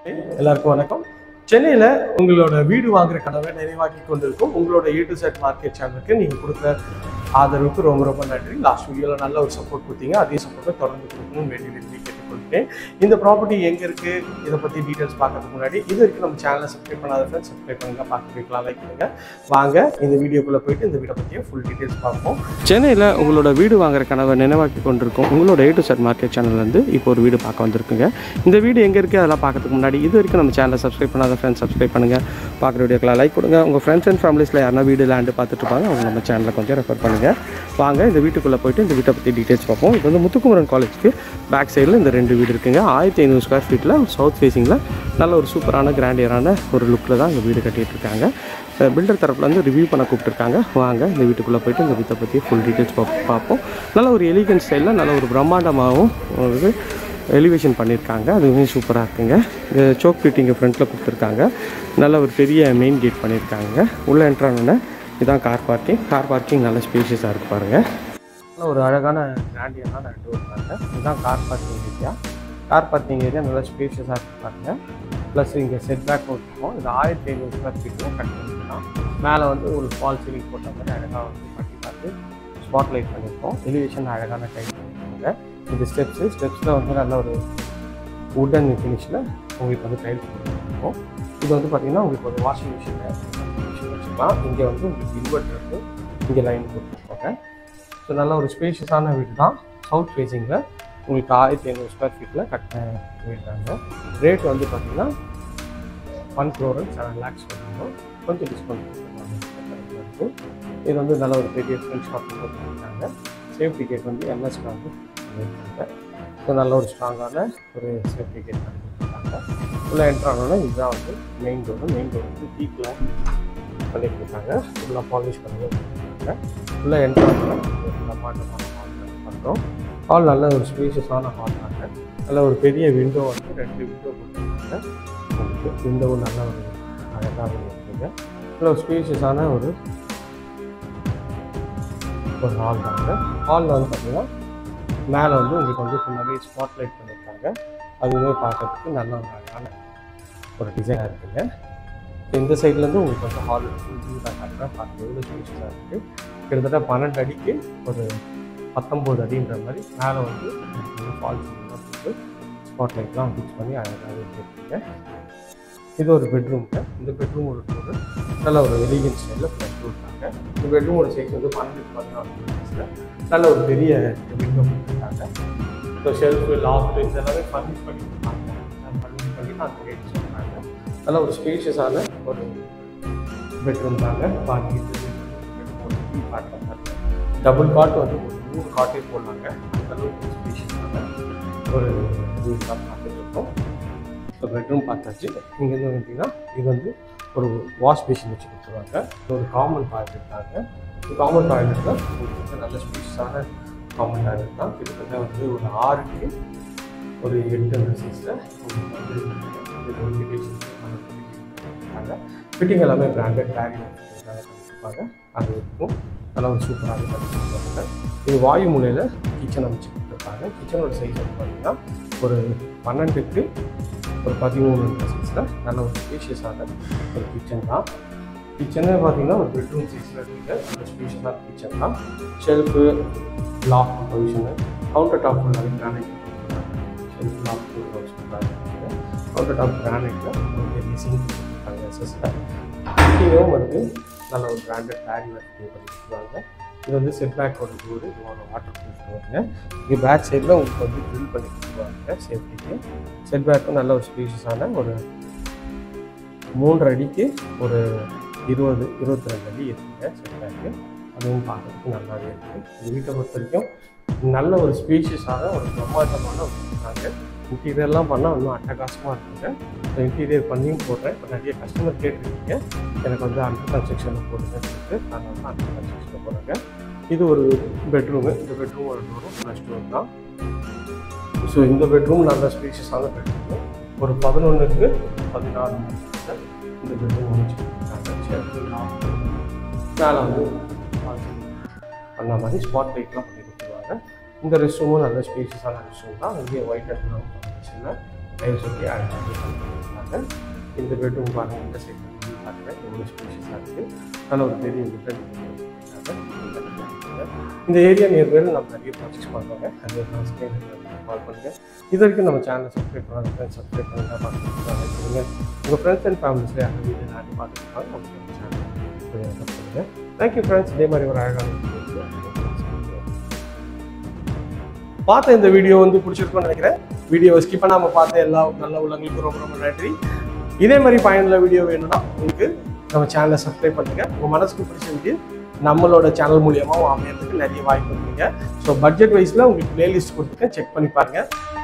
எல்லாருக்கும் வணக்கம். சென்னையில் உங்களோட வீடு வாங்குற கனவை நிறைவாக்கி கொண்டிருக்கும் உங்களோட A to Z மார்க்கெட் சேனலுக்கு நீங்கள் கொடுக்குற ஆதரவுக்கு ரொம்ப ரொம்ப நன்றி. லாஸ்ட் வீடியோவில் நல்ல ஒரு சப்போர்ட் கொடுத்தீங்க. அதே சப்போர்ட்டை தொடர்ந்து கொடுக்கணும்னு வேண்டி கேட்டுக்கொள்கிறேன். இந்த ப்ராப்பர்ட்டி எங்கே இருக்குது, இதை பற்றி டீட்டெயில்ஸ் பார்க்கறதுக்கு முன்னாடி இது வரைக்கும் நம்ம சேனலை சப்ஸ்கிரைப் பண்ணாத ஃப்ரெண்ட்ஸ் சப்ஸ்கிரைப் பண்ணுங்கள், பார்க்க வைக்கலாம், லைக் பண்ணுங்கள். வாங்க இந்த வீடியோக்குள்ளே போயிட்டு இந்த வீடை பற்றியே ஃபுல் டீட்டெயில்ஸ் பார்ப்போம். சென்னையில் உங்களோட வீடு வாங்குற கனவை நினைவாக்கி கொண்டிருக்கும் உங்களோட A to Z மார்க்கெட் சேனல்லேருந்து இப்போ ஒரு வீடு பார்க்க வந்திருக்குங்க. இந்த வீடு எங்கே இருக்குது அதெல்லாம் பார்க்கறதுக்கு முன்னாடி இது வரைக்கும் நம்ம சேனலை சப்ஸ்கிரைப் பண்ணாத ஃப்ரெண்ட்ஸ் சப்ஸ்கிரைப் பண்ணுங்கள், பார்க்குற வீடியோக்கெல்லாம் லைக் கொடுங்க. உங்கள் ஃப்ரெண்ட்ஸ் அண்ட் ஃபேமிலிஸில் யாருன்னா வீடு லேண்டு பார்த்துட்டு இருப்பாங்க, அவங்க நம்ம சேனலை கொஞ்சம் ரெஃபர் பண்ணுங்கள். வாங்க இந்த வீட்டுக்குள்ளே போய்ட்டு இந்த வீட்டை பற்றி டீட்டெயில்ஸ் பார்ப்போம். இது வந்து முத்துக்குமரன் காலேஜுக்கு பேக் சைடில் இந்த 2 வீடு இருக்குங்க. 1500 ஸ்கொயர் ஃபீட்டில் சவுத் ஃபேஸிங்கில் நல்ல ஒரு சூப்பரான கிராண்டியரான ஒரு லுக்கில் தான் இந்த வீடு கட்டிகிட்டு இருக்காங்க. பில்டர் தரப்புலேருந்து ரிவ்யூ பண்ண கூப்பிட்டுருக்காங்க. வாங்க இந்த வீட்டுக்குள்ளே போய்ட்டு இந்த வீட்டை பற்றி ஃபுல் டீட்டெயில்ஸ் பார்ப்போம். நல்ல ஒரு எலிகன்ட் ஸ்டைலில் நல்ல ஒரு பிரம்மாண்டமாகவும் ஒரு எலிவேஷன் பண்ணியிருக்காங்க. அதுவுமே சூப்பராக இருக்குங்க. சோக் ஃபிட்டிங்க ஃப்ரண்ட்டில் கொடுத்துருக்காங்க. நல்ல ஒரு பெரிய மெயின் கேட் பண்ணியிருக்காங்க. உள்ளே என்ட்ரானோடனே இதுதான் கார் பார்க்கிங் நல்ல ஸ்பேஷியஸாக இருக்குது பாருங்கள். நல்ல ஒரு அழகான கிராண்டியரான 2 இருக்காங்க. இதுதான் கார் பார்க்கிங் ஏரியா நல்ல ஸ்பேஷியஸாக இருக்குது பாருங்கள். ப்ளஸ் இங்கே செட் பேக் இருக்கும். இது 1500 ஸ்கொயர் ஃபீட்டில் கட் பண்ணிக்கலாம். மேலே வந்து ஒரு ஃபால் சீலிங் போட்ட மாதிரி அழகாக வந்து கட்டி பார்த்து ஸ்பாட் லைட் பண்ணியிருக்கோம். எலிவேஷன் அழகான டைப் பண்ணியிருக்காங்க. இந்த ஸ்டெப்ஸில் வந்து நல்ல ஒரு வுட்டன் ஃபினிஷில் உங்களுக்கு வந்து டைல்ஸ் கொடுத்துருக்கோம். இது வந்து பார்த்திங்கன்னா உங்களுக்கு ஒரு வாஷிங் மிஷின் வச்சுக்கலாம். இங்கே வந்து உங்களுக்கு இன்வெர்ட்டர் இருக்குது, இங்கே லைன் கொடுத்துருக்கோங்க. ஸோ நல்ல ஒரு ஸ்பேஷியஸான வீடு தான். சவுத் ஃபேஸிங்கில் உங்களுக்கு 1500 ஸ்கொயர் ஃபீட்டில் கட்டின வீடு தாங்க. ரேட் வந்து பார்த்திங்கன்னா 1,07 lakhs பண்ணுவோம். கொஞ்சம் டிஸ்கவுண்ட் இருக்குது. இது வந்து நல்ல ஒரு பெரிய ஃப்ரெண்ட் ஷாப்பிங் கொடுத்துருக்காங்க. சேஃப்டி கேட் வந்து எம்எஸ்க்கு வந்து பண்ணியிருக்காங்க. ஸோ நல்ல ஒரு ஸ்ட்ராங்கான ஒரு சேஃப்டி கேட் பண்ணியிருக்காங்க. உள்ளே என்ட்ரானோன்னா இதுதான் வந்து மெயின் டோர் வந்து டீக்கில் பண்ணி கொடுத்தாங்க. ஃபுல்லாக பாலிஷ் பண்ணி கொடுத்துருக்காங்க. உள்ளே என்ட்ரானோன்னா பிரம்மாண்டமான ஹால் பண்ணுறோம். ஹால் நல்ல ஒரு ஸ்பேஷியஸான ஹால் தாங்க. நல்ல ஒரு பெரிய விண்டோ வந்து 2 விண்டோ கொடுத்துருக்காங்க. விண்டோவும் நல்ல ஒரு அழகாக இருக்குங்க. நல்ல ஒரு ஸ்பேஷியஸான ஒரு ஹால் தாங்க. ஹாலில் வந்து பார்த்திங்கன்னா மேலே வந்து உங்களுக்கு வந்து ஃபுல்லாகவே ஸ்பாட் லைட் பண்ணியிருக்காங்க. அதுவுமே பார்க்கறதுக்கு நல்ல ஒரு அழகான ஒரு டிசைனாக இருக்குங்க. இந்த சைட்லேருந்து உங்களுக்கு வந்து ஹால் வியூ தான் காட்டுறேன். பார்க்க எவ்வளோ ஸ்பேஷியஸாக இருக்குது. கிட்டத்தட்ட 12 அடிக்கு ஒரு 19 அடின்ற மாதிரி மேலே வந்து ஃபால் சீலிங்லாம் போட்டு ஸ்பாட் லைட்லாம் ஃபிக்ஸ் பண்ணி அழகாக வச்சுருக்கீங்க. இது ஒரு பெட்ரூம்ங்க. இந்த பெட்ரூம் ஒரு டோர் நல்ல ஒரு எலிகன்ட் ஸ்டைலில் ப்ளஸ் கொடுத்தாங்க. இந்த பெட்ரூமோட சைஸ் வந்து 12-14 நல்ல ஒரு பெரிய விண்டோ கொடுத்துருக்காங்க. ஸோ ஷெல்ஃபு லாஃப்ட் இதெல்லாமே ஃபர்னிஷ் பண்ணி கொடுத்தாங்க. ஃபர்னிஷ் பண்ணி அந்த ரேட் சொல்கிறாங்க. நல்ல ஒரு ஸ்பேஷியஸான ஒரு பெட்ரூம் தாங்க. பாக்கி டபுள் காட் வந்து ஒரு 3 காட்டே போடலாங்க. அந்தளவுக்கு ஸ்பேஷியஸான ஒரு வீடு தான் பார்த்துட்டு இருக்கோம். ஸோ பெட்ரூம் பார்த்தாச்சு. இங்கேருந்து பார்த்தீங்கன்னா இது வந்து ஒரு வாஷ் பேஷன் வச்சு கொடுத்துருவாங்க. ஒரு காமன் டாய்லெட் இருக்காங்க. காமன் டாய்லெட்டில் உங்களுக்கு நல்ல ஸ்பேஷியஸான காமன் டாய்லெட் தான். கிட்டத்தட்ட வந்து ஒரு 6க்கு ஒரு 8 சைஸில் உங்களுக்கு வந்து ஃபிட்டிங் எல்லாமே பிராண்டட் கேரி பண்ணியிருப்பாங்க. அது இருக்கும். நல்லா ஒரு சூப்பராக பண்ணியிருப்பாங்க. இது வாயு மூலையில் கிச்சன் அமைச்சு கொடுத்துருப்பாங்க. கிச்சனோட சைஸ் வந்து பார்த்திங்கன்னா ஒரு 12க்கு ஒரு 13 சைஸில் நல்ல ஒரு ஸ்பேஷியஸான ஒரு கிச்சன் தான். கிச்சனே பார்த்திங்கன்னா ஒரு பெட்ரூம் சைஸில் இருக்குது. நல்ல ஸ்பேஷியஸான கிச்சன் தான். Shelf lock position counter top ஃபுல்லாகவே கிரானைட் ஷெல்ஃப் லாக் சூப்பராக இருக்குது. கவுண்டர் டாப் கிரானைட்டில் ஒரு சிங்க் கொடுத்துருக்காங்க. ஃபிட்டிங்கும் வந்து நல்ல ஒரு பிராண்டட் கேரி ஒர்க் பண்ணியிருக்காங்க. இது வந்து செட் பேக்கோட டோர். இதுவோட வாட்டர் ப்ரூஃப் டோருங்க. இங்கே பேக் சைடில் உங்களுக்கு வந்து ட்ரில் பண்ணி கொடுத்துருவாங்க சேஃப்டிக்கு. செட் பேக்கும் நல்ல ஒரு ஸ்பேஷியஸான ஒரு 3 அடிக்கு ஒரு 22 அடி இருக்குங்க செட் பேக்கு. அதுவும் பார்க்குறதுக்கு நல்லாவே இருக்குது. இந்த வீட்டை பொறுத்த வரைக்கும் நல்ல ஒரு ஸ்பேஷியஸான ஒரு பிரம்மாண்டமான ஒரு வீட்டாங்க. இன்டீரியர்லாம் பண்ணால் இன்னும் அட்டகாசமாக இருக்குங்க. ஸோ இன்டீரியர் பண்ணியும் போடுறேன். இப்போ நிறைய கஸ்டமர் கேட்டிருக்கீங்க எனக்கு வந்து அண்டர் கன்ஸ்ட்ரக்ஷனில் போடுங்கன்னு சொல்லிட்டு நான் வந்து அண்டர் கன்ஸ்ட்ரக்ஷனில் போடுறேங்க. இது ஒரு பெட்ரூமு. இந்த பெட்ரூம் ஒரு டோரும் ப்ளஸ் டோர் தான். ஸோ இந்த பெட்ரூம் நல்ல ஸ்பேஷியஸான பெட்ரூமு. ஒரு 11க்கு 14 இந்த பெட்ரூம் அமைச்சு கொடுத்துருக்காங்க. மேலே வந்து பண்ண மாதிரி ஸ்பாட் லைட்லாம் பண்ணி கொடுத்துருவாங்க. இந்த ரெஸ்ட் ரூமும் நல்ல ஸ்பேஷியஸான ரெஸ்ட் ரூம் தான். இங்கே ஒயிட் அண்ட் ப்ரௌன் காம்பினேஷனில் டைல்ஸ் ஒட்டி அழகாக கொடுத்துருக்காங்க. இந்த பெட்ரூம் பாருங்கள், இந்த சைட் பாருங்கள் எவ்வளோ ஸ்பேஷியஸாக இருக்குது. நல்ல ஒரு பெரிய டிஃப்ரெண்ட். இந்த ஏரியா நியர்பையில் நம்ம நிறைய ப்ராஜெக்ட்ஸ் பண்ணுறோங்க. அது கால் பண்ணுங்கள். இது வரைக்கும் நம்ம சேனலை சப்ஸ்கிரைப் பண்ணாங்க, சப்ஸ்கிரைப் பண்ணிட்டு பார்த்துருக்காங்க. உங்கள் ஃப்ரெண்ட்ஸ் அண்ட் ஃபேமிலிஸில் யாரும் வீடியோ நாட்டி பார்த்துருக்காங்க உங்களுக்கு சேனல் பண்ணுங்கள். Thank you friends. இதே மாதிரி ஒரு அழகான பார்த்த இந்த வீடியோ வந்து பிடிச்சிருக்கும்னு நினைக்கிறேன். வீடியோவை ஸ்கிப் பண்ணாமல் பார்த்த எல்லா நல்ல உள்ளவங்களுக்கும் ரொம்ப ரொம்ப நன்றி. இதே மாதிரி பயனுள்ள வீடியோ வேணும்னா உங்களுக்கு நம்ம சேனலை சப்ஸ்கிரைப் பண்ணுங்கள். உங்கள் மனசுக்கு பிடிச்ச வீடியோ நம்மளோட சேனல் மூலியமாக அமையறதுக்கு நிறைய வாய்ப்பு இருக்குங்க. ஸோ பட்ஜெட் வைஸில் உங்களுக்கு பிளேலிஸ்ட் கொடுத்துருக்கேன், செக் பண்ணி பாருங்கள்.